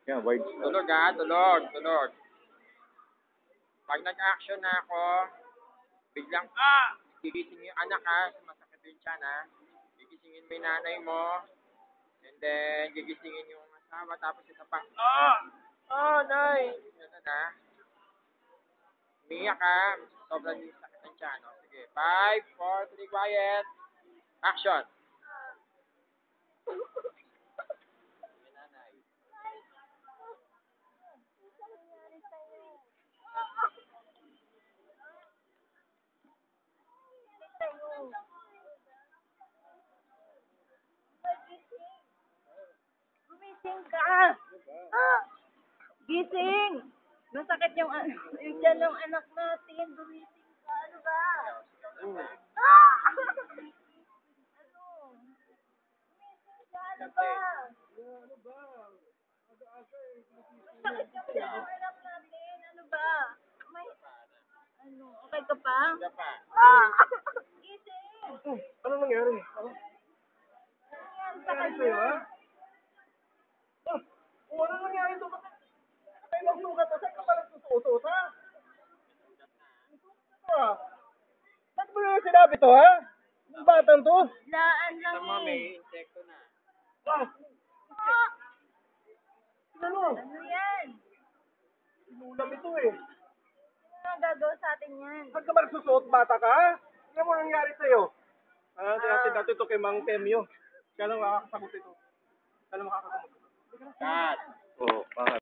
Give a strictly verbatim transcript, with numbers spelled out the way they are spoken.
Yan, wide stop. Tulog ha, tulog, tulog. Pag nag-action na ako, biglang, ah! Gigising yung anak ha, sumasakit yung tiyan ha. Gigisingin mo yung nanay mo, and then gigisingin yung asawa, tapos isa pa, ah! Oh, nay! Ganun ha. Umiyak ha, sobrang yung sakit ng tiyan. O, sige, five, four, three, quiet. Action! Yung nanay. Gumising ka! Ah! Gising! Masakit yung, an- yung tiyan ng anak natin. Gumising ka. Ano ba? Ah! Ano? Gumising ka. Ano ba? Masakit yung tiyan ng anak natin. Ano ba? May, ano, okay ka pa? Isa pa. Ah! Gising! Ano nangyari? Ano Ano yan sa nangyari sa'yo, ha? kanya? Oh, oh, ano nangyari ito? Ay, magsugat ka. Saan ka pala susuot, ha? Ah, ba't mo naman sinabi to, ha? Yung batang to? Laan lang Isa mo, eh. may insekto na. Ah, Ah! ano? Ano yan? Sinulam ito, eh. Ano nga gagawa sa atin yan? Saan ka ba nagsusuot, bata ka, ha? Ano mo nangyari sa'yo? Ah, dati dati ito kay Mang Temyo. Kaya lang makakasagot ito. Kaya lang makakasagot ito. Cut! Oo, oh,